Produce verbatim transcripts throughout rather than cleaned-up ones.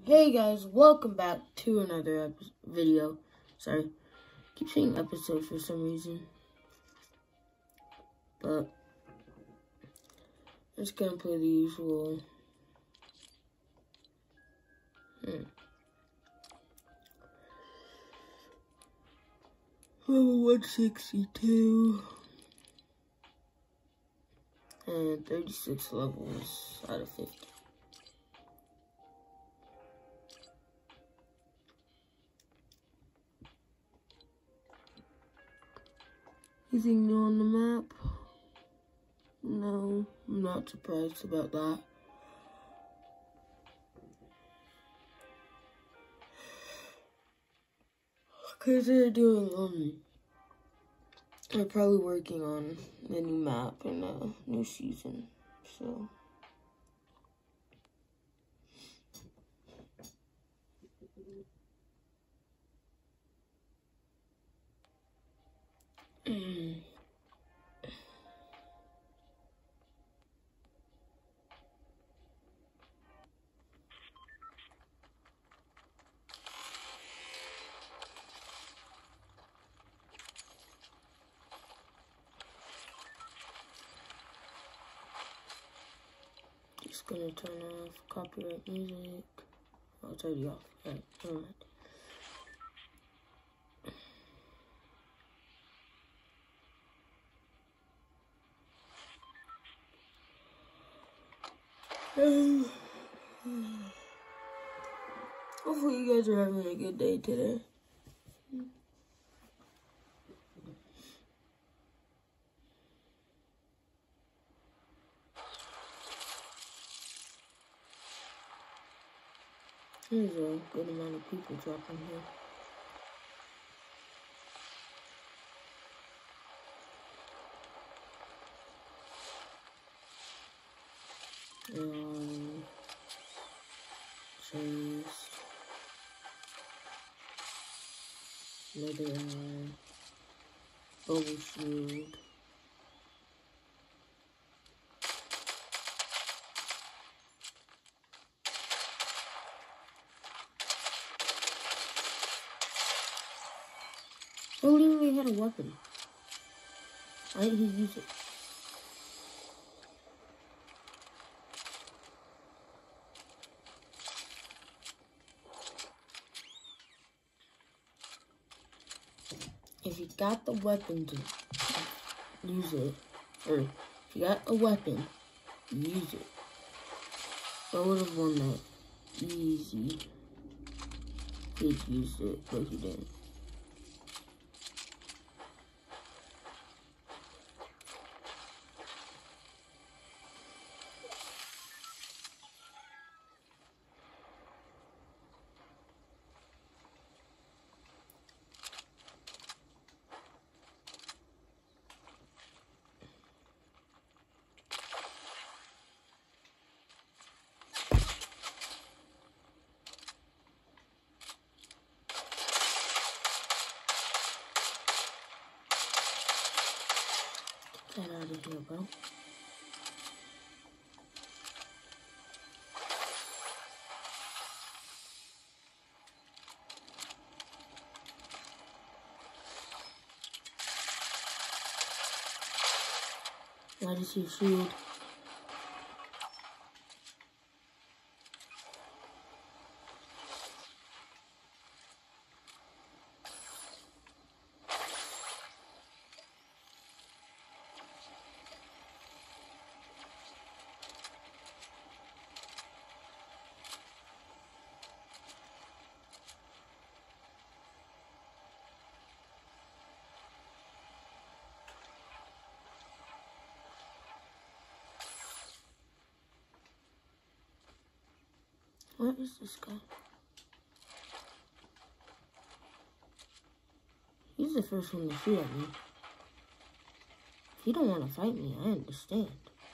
Hey guys, welcome back to another video. Sorry, I keep saying episode for some reason. But I'm just gonna play the usual. Hmm. Level one sixty-two. And thirty-six levels out of fifty. Anything new on the map? No, I'm not surprised about that. Because they're doing, um, they're probably working on the new map and a new season, so. Mm. Just gonna turn off copyright music. Oh, it's already off. Alright, never mind. Hopefully you guys are having a good day today. There's a good amount of people dropping here. Um, Chase, Leather Eye, Bubble Shield. I literally had a weapon. Why didn't he use it? If you got the weapon to use it, or if you got a weapon, use it. I would have won that easy. He used it, but he didn't. Get out of here, bro. Why does he shield? What is this guy? He's the first one to shoot at me. If you don't want to fight me, I understand.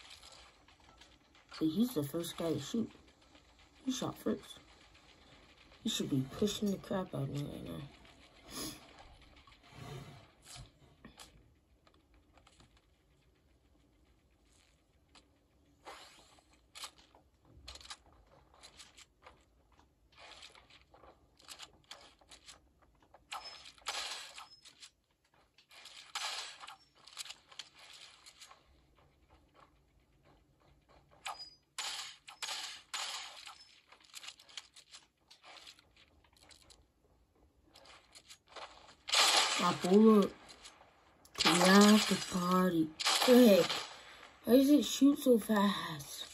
But he's the first guy to shoot. He shot first. He should be pushing the crap out of me right now. I pull up to the after party. Frick. Why does it shoot so fast?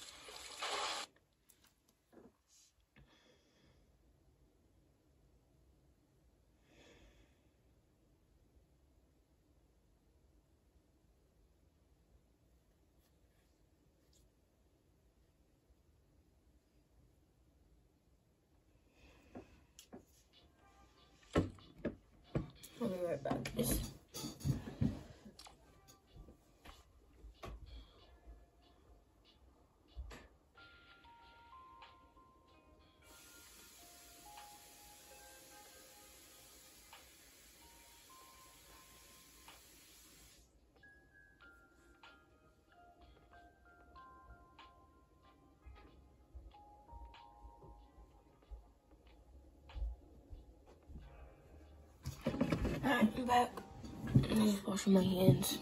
I'll be right back, guys. Alright, I'm back. I'm just washing my hands.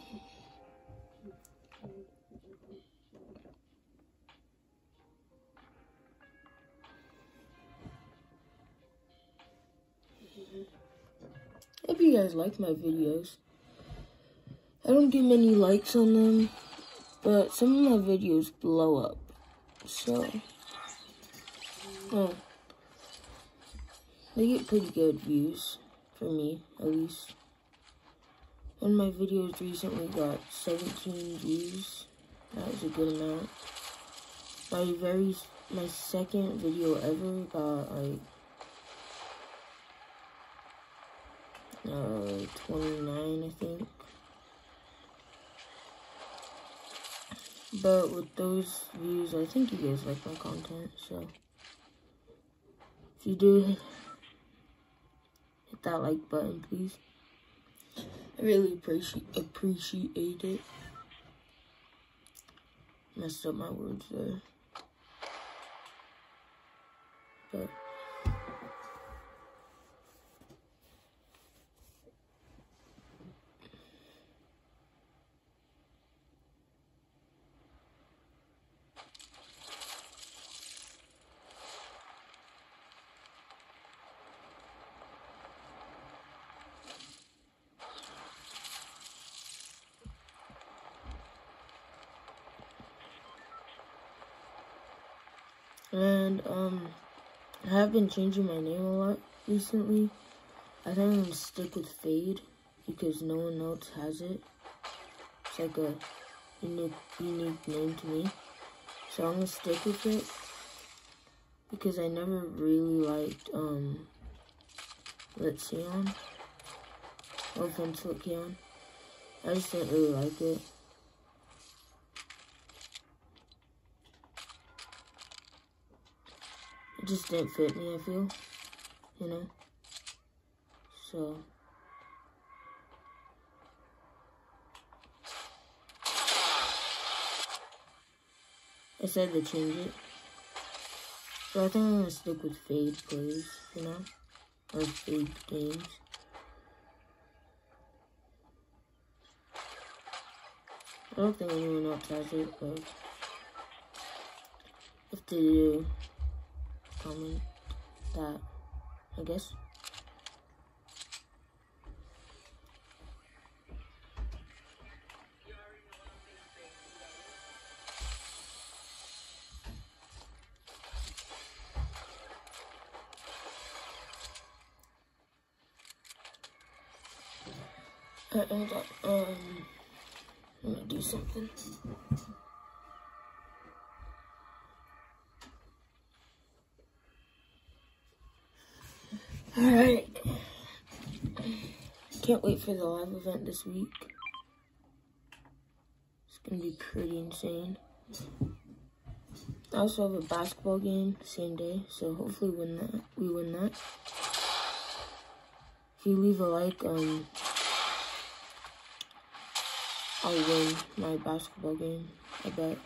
Hope you guys like my videos. I don't get many likes on them, but some of my videos blow up. So, oh, they get pretty good views, for me, at least. One of my videos recently got seventeen views. That was a good amount. My very, my second video ever got like, uh, twenty-nine, I think. But with those views, I think you guys like my content, so if you do, hit that like button, please. I really appreciate appreciate it. Messed up my words there. But And, um, I have been changing my name a lot recently. I think I'm gonna stick with Fade because no one else has it. It's like a unique, unique name to me. So I'm gonna stick with it because I never really liked, um, Lexion. No offense, Lexion. I just didn't really like it. It just didn't fit me, I feel, you know, so, I said to change it, so I think I'm gonna stick with Fade Plays, you know, or Fade Games. I don't think anyone else has it, but if they do, comment that, I guess. Alright, hold on. Um, I'm gonna do something. Alright. Can't wait for the live event this week. It's gonna be pretty insane. I also have a basketball game the same day, so hopefully win that. We win that. If you leave a like, um, I'll win my basketball game, I bet.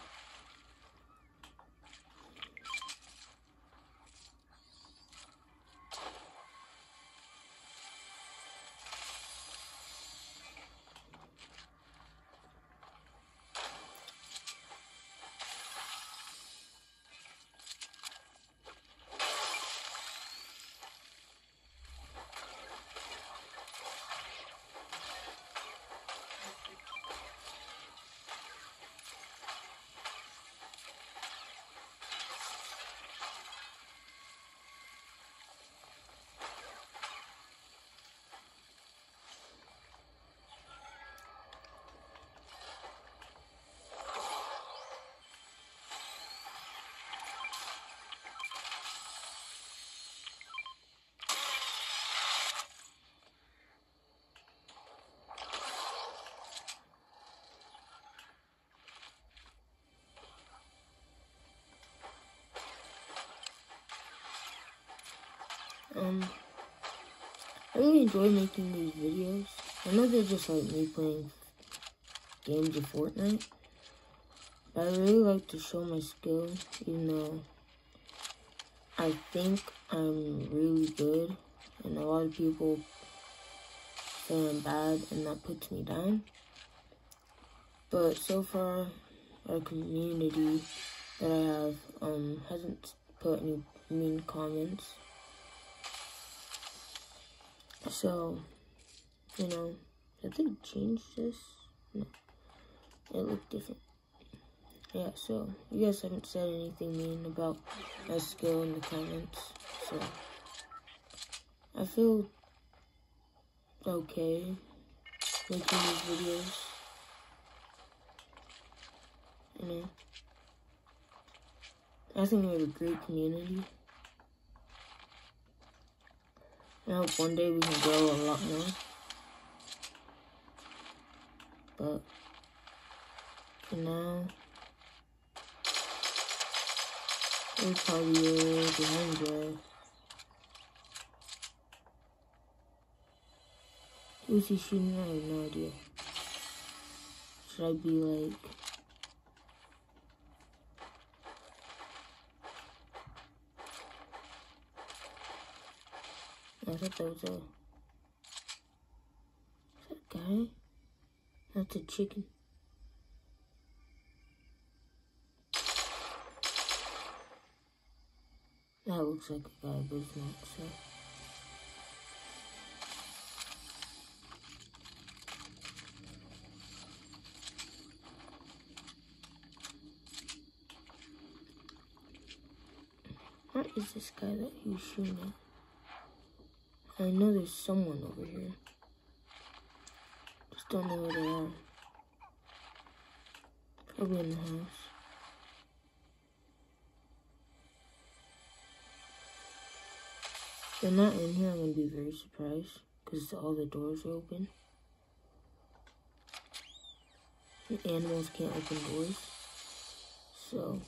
Um, I really enjoy making these videos. I know they're just like me playing games of Fortnite, but I really like to show my skill, even though I think I'm really good, and a lot of people say I'm bad, and that puts me down. But so far, our community that I have um hasn't put any mean comments. So, you know, did they change this? No, it looked different. Yeah, so you guys haven't said anything mean about my skill in the comments, so I feel okay making these videos. You know, I think we have a great community. I hope one day we can grow a lot more. But for now, we're probably behind there. Who's he shooting? I have no idea. Should I be like... I thought that was a... Is that a guy? That's a chicken. That looks like a guy, but it's not, so... What is this guy that he's shooting at? I know there's someone over here. Just don't know where they are. Probably in the house. If they're not in here, I'm gonna be very surprised because all the doors are open. The animals can't open doors, so.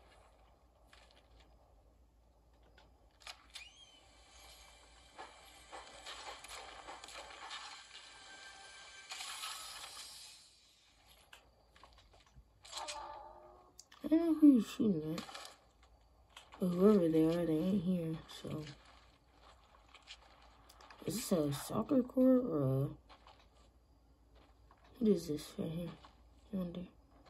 I don't know who you're shooting at. But whoever they are, they ain't here, so. Is this a soccer court or a... What is this right here? I wonder.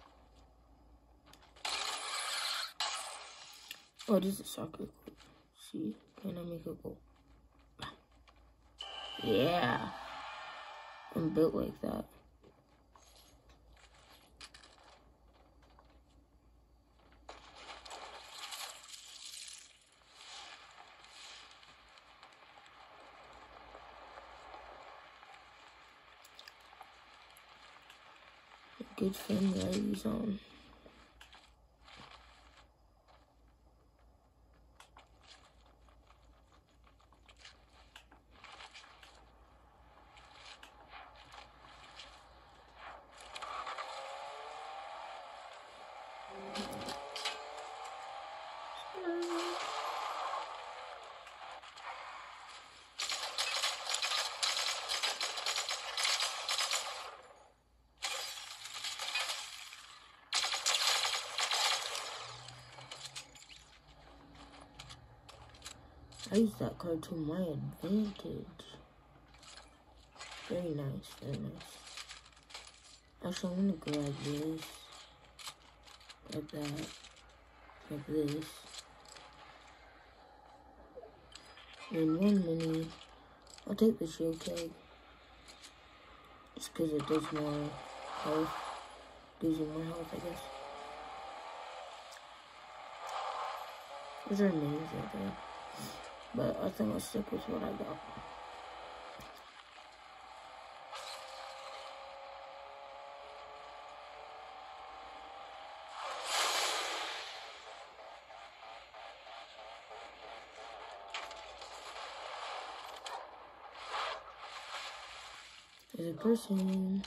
Oh, it is a soccer court. See? Can I make a goal? Yeah. I'm built like that. Good family I use on. I use that card to my advantage. Very nice, very nice. Actually, I'm gonna grab this. Grab that. Grab this. And one mini. I'll take the shield keg. Just because it does more health. Gives you more health, I guess. Those are names right there. But I think I'll stick with what I got. There's a person.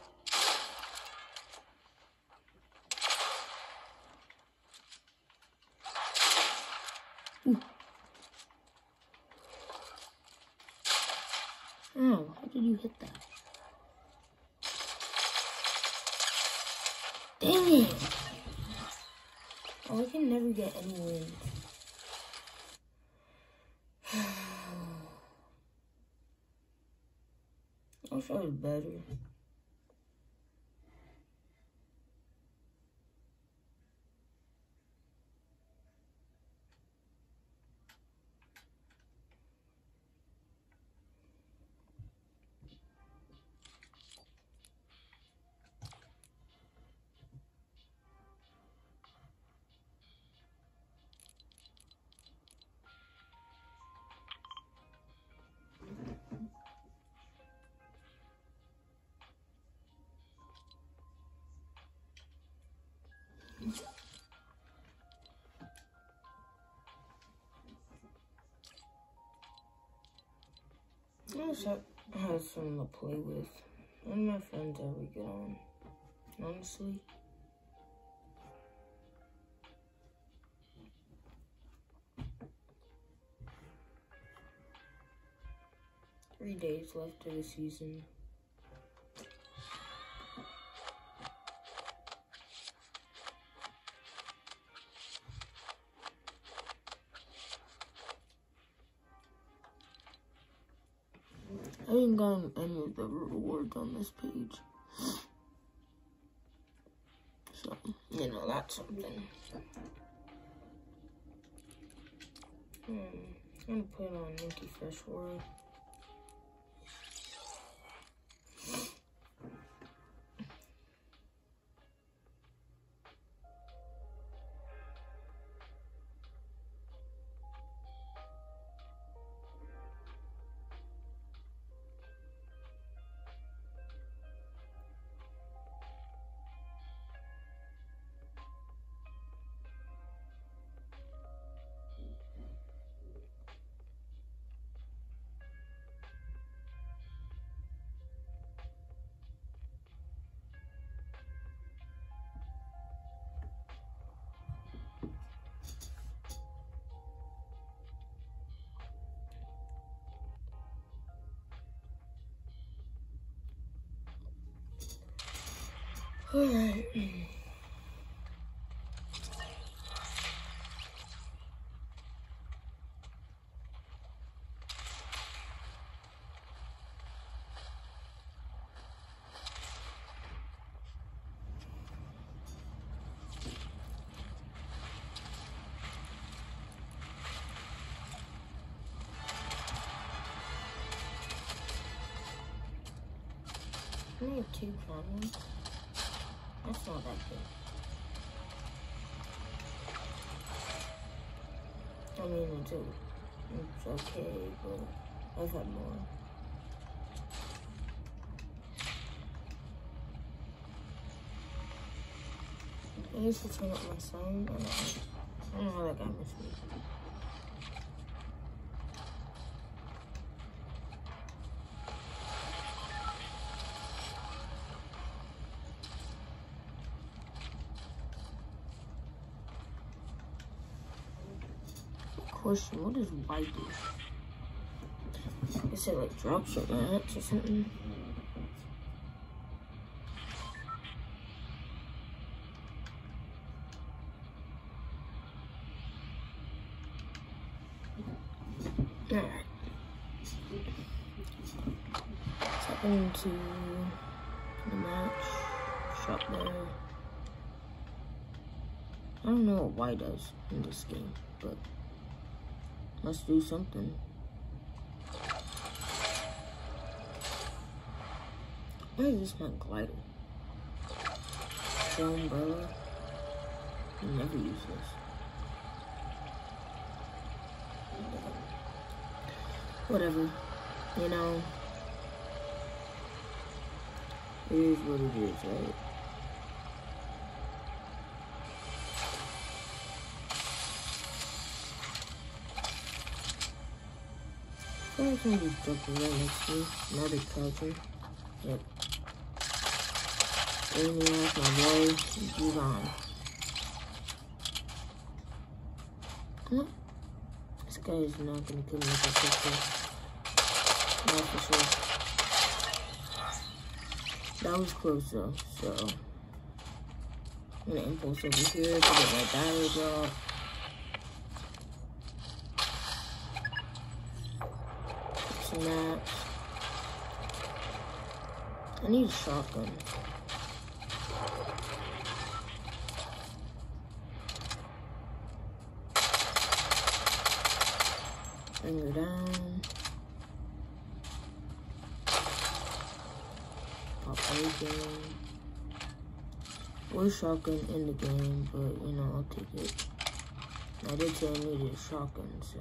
Ooh. did you hit that? Dang it! Oh, I can never get any wins. I wish I was better. I wish I had someone to play with. None of my friends ever get on, honestly. Three days left of the season. I ain't gotten any of the rewards on this page. So, you know, that's something. Hmm, I'm gonna put it on Minky Fresh World. Alright. I need two problems. That's not that good. I mean, it's, it's okay, but I've had more. I used to turn up my sound. I don't know, I don't know how that guy missed me. Question, what does Y do? Is it like drops or mats or something? Alright. Step into the match. Shop there. I don't know what Y does in this game, but let's do something. I use my glider. The umbrella. I never use this. Whatever. You know. It is what it is, right? I think he's jumping right next to me. Another culture. Yep. Aiming off my boy. He's on. Huh? This guy is not gonna kill me with that pistol. Not for sure. That was close though, so I'm gonna impulse over here to get my battery drop. Snaps. I need a shotgun. Bring her down. Pop open. Worst shotgun in the game, but you know, I'll take it. I did say I needed a shotgun, so.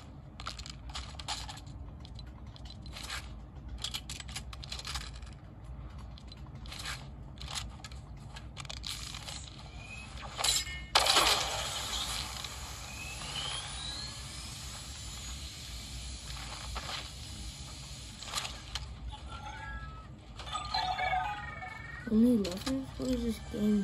Only levels? What is this game?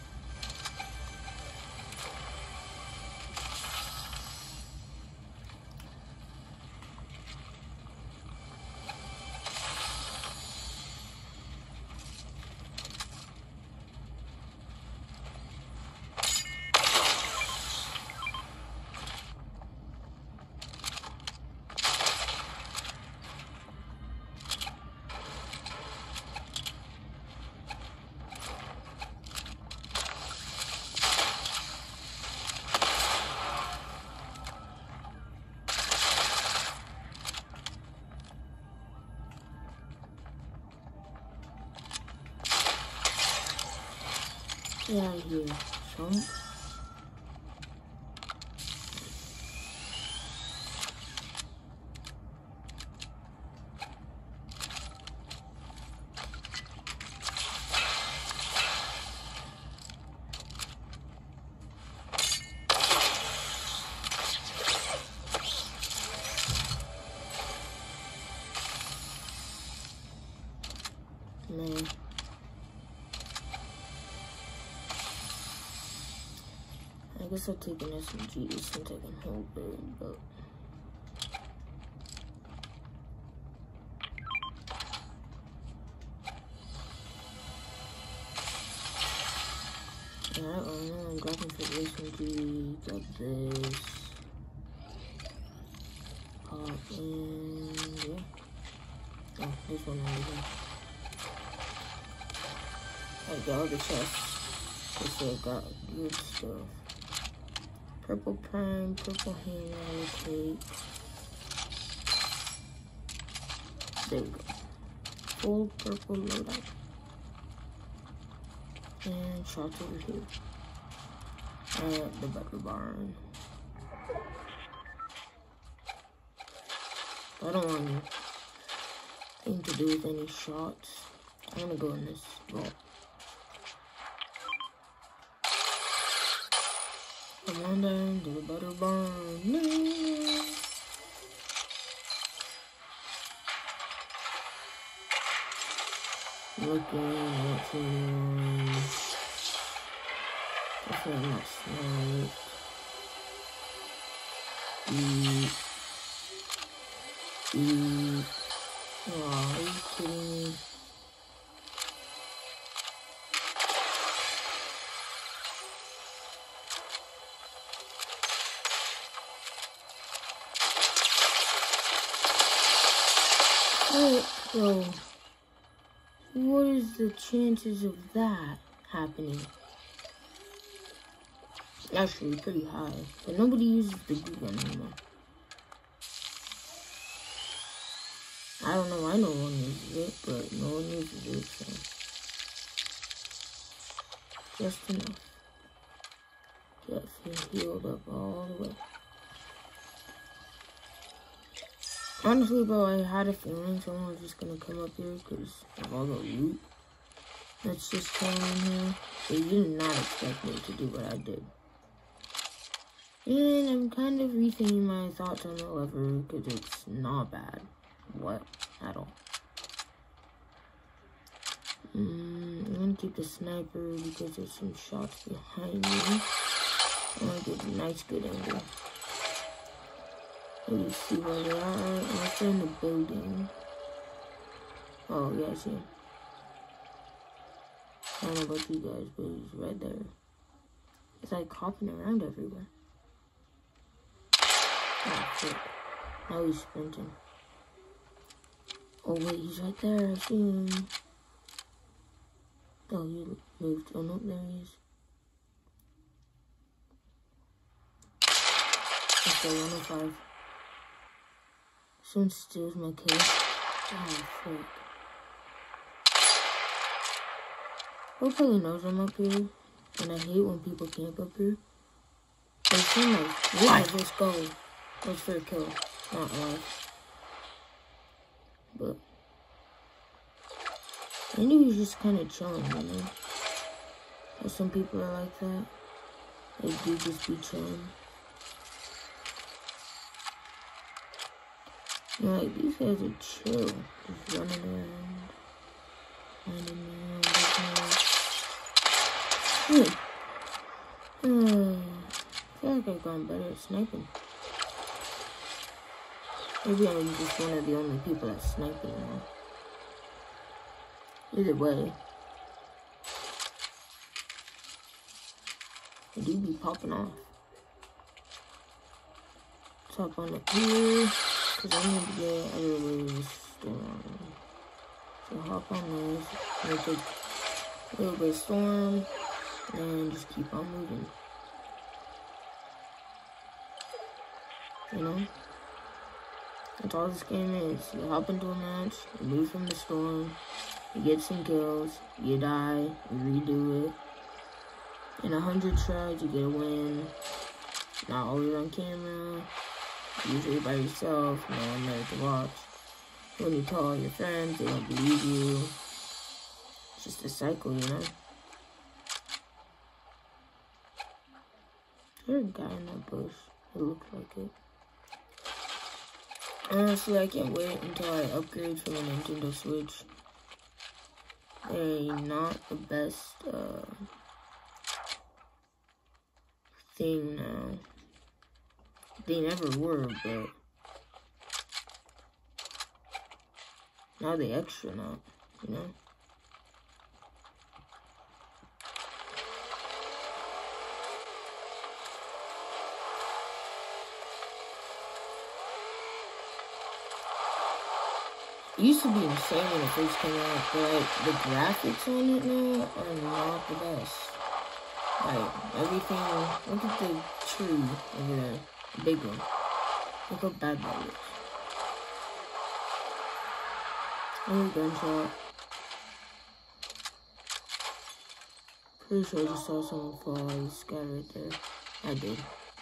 Get out of here, chump. Man. I guess I'll take an S M G since I can hold it, but yeah, I don't know, I'm grabbing for the S M G, got this, pop in, yeah, oh, this one over here. I got all the chests, they still got good stuff. Purple prime, purple hand I will take. There we go. Full purple loadout. And shots over here. At the Becker Barn. I don't want anything to do with any shots. I'm gonna go in this vault. Come on down to the Becker Barn. No. Looking at someone. That's not my snipe. Eat. Eat. Aw, are you kidding me? What? Bro. What is the chances of that happening? Actually, pretty high. But nobody uses the glue gun anymore. I don't know, I know one uses it, but no one uses it, so. Just enough. Get healed up all the way. Honestly, bro, I had a feeling someone was just gonna come up here because of all the loot that's just thrown in here. So you did not expect me to do what I did. And I'm kind of rethinking my thoughts on the lever because it's not bad. What? At all. Mm, I'm gonna keep the sniper because there's some shots behind me. I want to get a nice good angle. Let me see where they are. I'm still in the building. Oh, yeah, I see him. I don't know about you guys, but he's right there. He's like hopping around everywhere. Oh, shit. Now he's sprinting. Oh, wait, he's right there. I see him. Oh, he moved. Oh, no, there he is. Okay, one oh five. Someone steals my kill. Oh, fuck. Who probably knows I'm up here, and I hate when people camp up here. They seem like, yeah, let's go. Let's for a kill. Not live. But I knew he was just kind of chilling, you know? But some people are like that. They do just be chilling. You know, like, these guys are chill. Just running around. Running around. Hmm. Hmm. I feel like I've gotten better at sniping. Maybe I'm just one of the only people that's sniping now. Either way, I do be popping off. Let's hop on up here, because I need to get other ways storm. So hop on this, I'm gonna take a little bit of storm, and just keep on moving. You know? That's all this game is. You hop into a match, you move from the storm, you get some kills, you die, you redo it. In a hundred tries, you get a win. Not always on camera, usually by yourself, no one there to watch. When you tell all your friends, they don't believe you. It's just a cycle, you know? Is there a guy in that bush? It looks like it. Honestly, I can't wait until I upgrade from a Nintendo Switch. They're not the best uh, thing now. They never were, but now they extra not, you know? It used to be insane when it first came out, but the graphics on it now are not the best. Like, everything, look at the tree over there, the big one. Look how bad that looks. Oh, gunshot. Pretty sure I just saw someone fall. I just got right there. I did.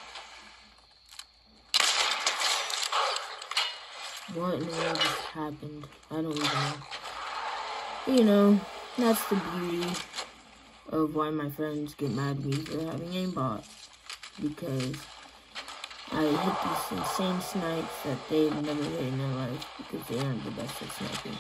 What in the world just happened? I don't even know. You know, that's the beauty of why my friends get mad at me for having aimbot. Because I hit these insane snipes that they've never hit in their life because they aren't the best at sniping.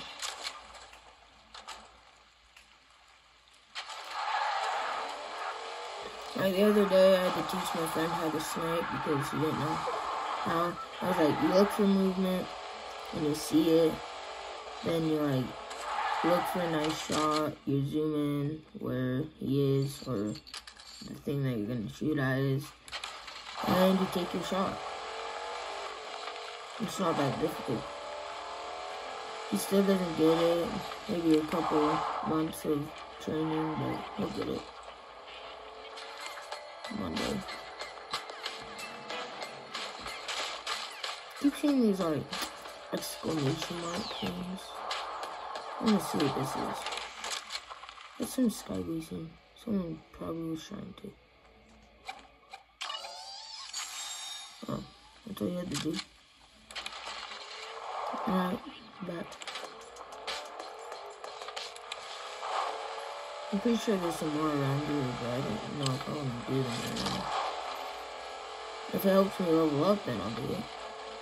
Like the other day, I had to teach my friend how to snipe because he didn't know how. I was like, you look for movement. When you see it, then you like look for a nice shot, you zoom in where he is or the thing that you're gonna shoot at is, and then you take your shot. It's not that difficult. He still doesn't get it, maybe a couple months of training, but he'll get it Monday. Keep seeing these like exclamation mark things. I want to see what this is. It's some sky racing. Someone probably was trying to. Oh, that's all you had to do. Alright, back. I'm pretty sure there's some more around here, but I don't know if I want to do them right now. If it helps me level up, then I'll do it.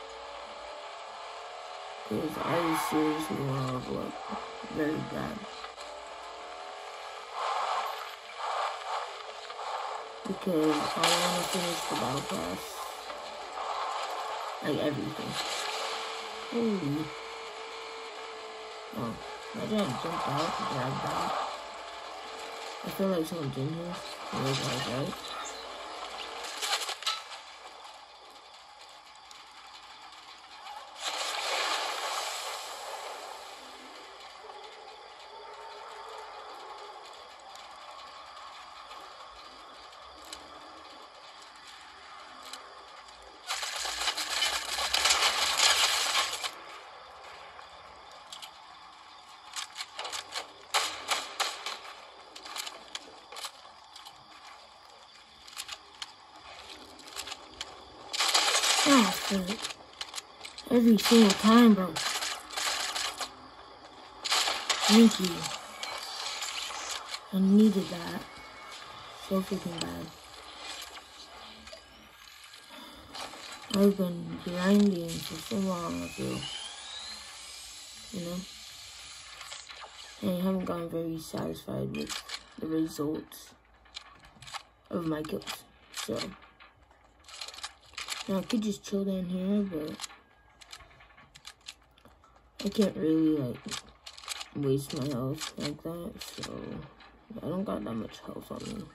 Because I seriously want to level up very bad. Because I want to finish the battle pass. Like everything. Holy. Oh, imagine I jumped out and grabbed that. I feel like someone's in here. There's like, right? Oh, shit. Every single time, bro. Thank you. I needed that. So freaking bad. I've been grinding for so long, I feel. You know? And I haven't gotten very satisfied with the results of my kills. So, now I could just chill down here, but I can't really, like, waste my health like that, so I don't got that much health on me.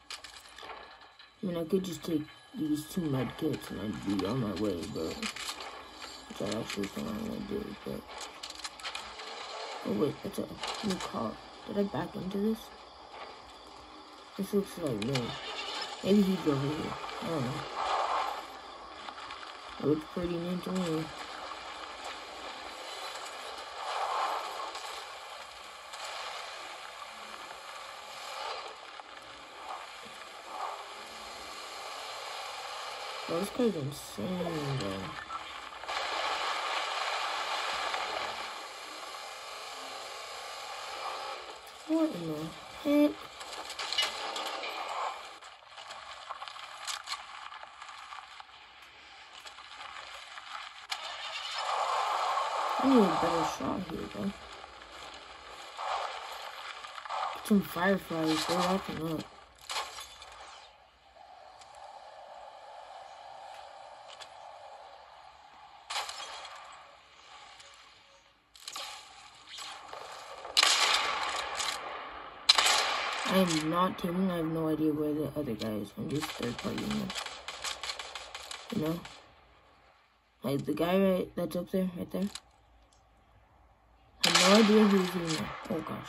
I mean, I could just take these two med kits and I'd be on my way, but which I actually think I'm gonna do, but oh wait, that's a new car. Did I back into this? This looks like me. Maybe he's over here. I don't know. It looks pretty neat to me. Oh, this guy's insane, bro. What in the heck? I need a better shot here, bro. Get some fireflies, they're acting up. I am not teaming. I have no idea where the other guy is. I'm just third partying him. You know? Like the guy right that's up there, right there. I have no idea who's in there. Oh gosh.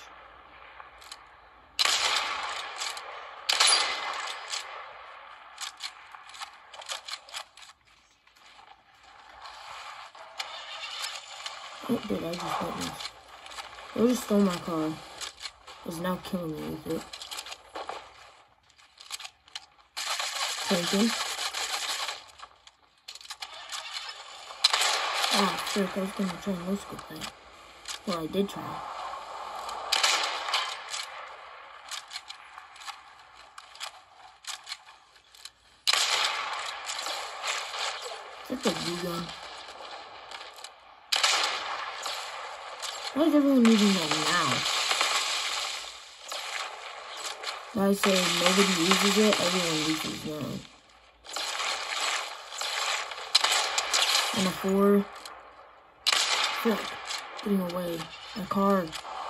What did I just witness? They just stole my car. Is now killing me with it. Thinking. Oh, frick, I was gonna try no scope that. Well, I did try. That's a blue gun. Why is everyone using that now? I say nobody uses it, everyone uses it now. And a four. Frick. Getting away. My car.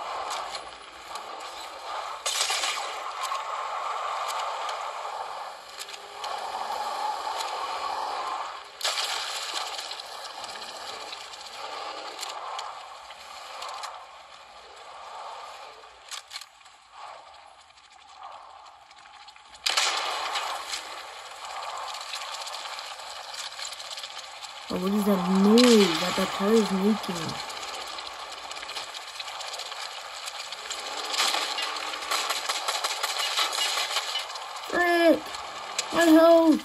Oh, what is that noise that the car is making? Frick! My health!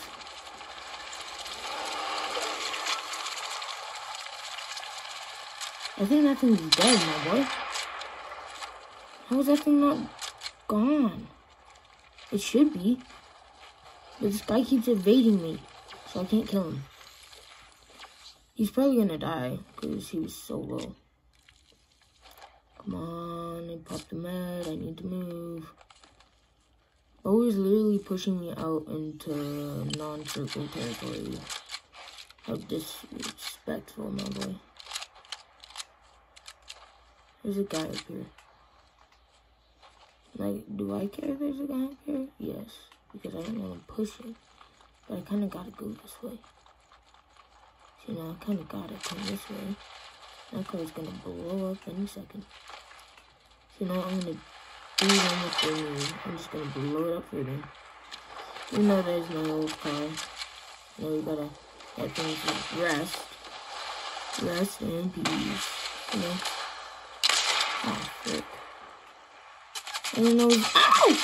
I think that thing's dead, my boy. How is that thing not gone? It should be. But this guy keeps evading me, so I can't kill him. He's probably gonna die, because he was so low. Come on, I popped the med, I need to move. Bo is literally pushing me out into non-circle territory. How disrespectful, my boy. There's a guy up here. Like, do I care if there's a guy up here? Yes, because I don't want to push it. But I kind of got to go this way. See, now I kind of got to come this way. That car's going to blow up any second. So now I'm going to do one with the move. I'm just going to blow it up for them. You know there's no old car. You know, you gotta let things rest. Rest in peace. You know? Oh, frick. I don't know. Ow!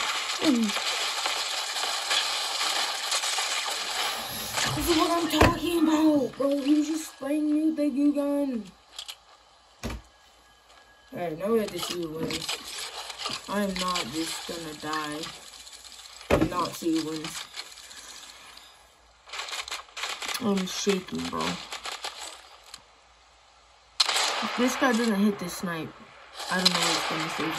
This is what I'm talking about, bro. He was just spraying me with the goo gun. Alright, now we have to see who wins. I am not just gonna die and not see who wins. I'm shaking, bro. If this guy doesn't hit this snipe, I don't know what's gonna save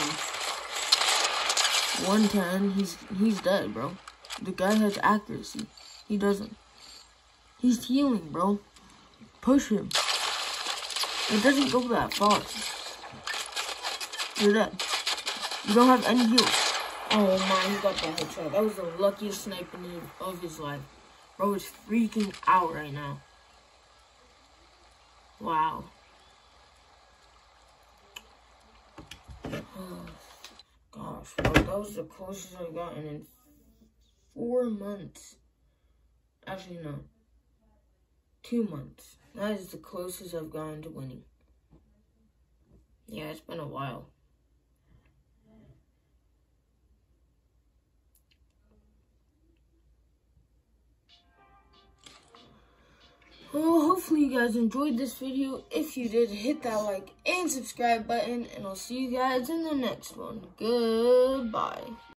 him. one ten, he's he's dead, bro. The guy has accuracy. He doesn't. He's healing, bro. Push him. It doesn't go that far. You're dead. You don't have any heals. Oh my, he got that headshot. That was the luckiest sniper move of his life. Bro is freaking out right now. Wow. Oh, gosh, bro, that was the closest I've gotten in four months. Actually, no. Two months. That is the closest I've gotten to winning. Yeah, it's been a while. Well, hopefully you guys enjoyed this video. If you did, hit that like and subscribe button, and I'll see you guys in the next one. Goodbye.